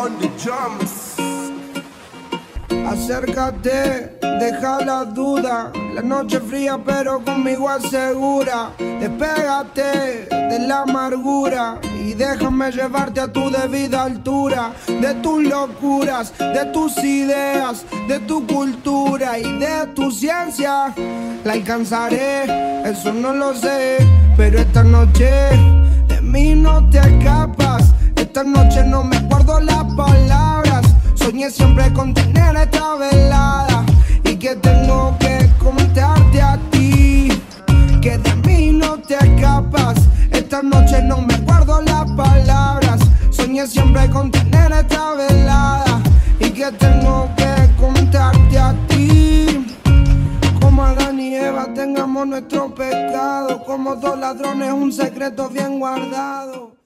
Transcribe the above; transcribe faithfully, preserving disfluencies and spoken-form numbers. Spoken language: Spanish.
on the drums. Acércate, deja la duda. La noche fría pero conmigo asegura. Despégate de la amargura y déjame llevarte a tu debida altura. De tus locuras, de tus ideas, de tu cultura y de tu ciencia. La alcanzaré, eso no lo sé, pero esta noche de mí no te escapas. Esta noche no me guardo las palabras. Soñé siempre con tener esta velada y que tengo que contarte a ti que de mí no te escapas. Esta noche no me guardo las palabras. Soñé siempre con tener esta velada y que tengo que contarte a ti. Como Adán y Eva tengamos nuestro pecado, como dos ladrones un secreto bien guardado.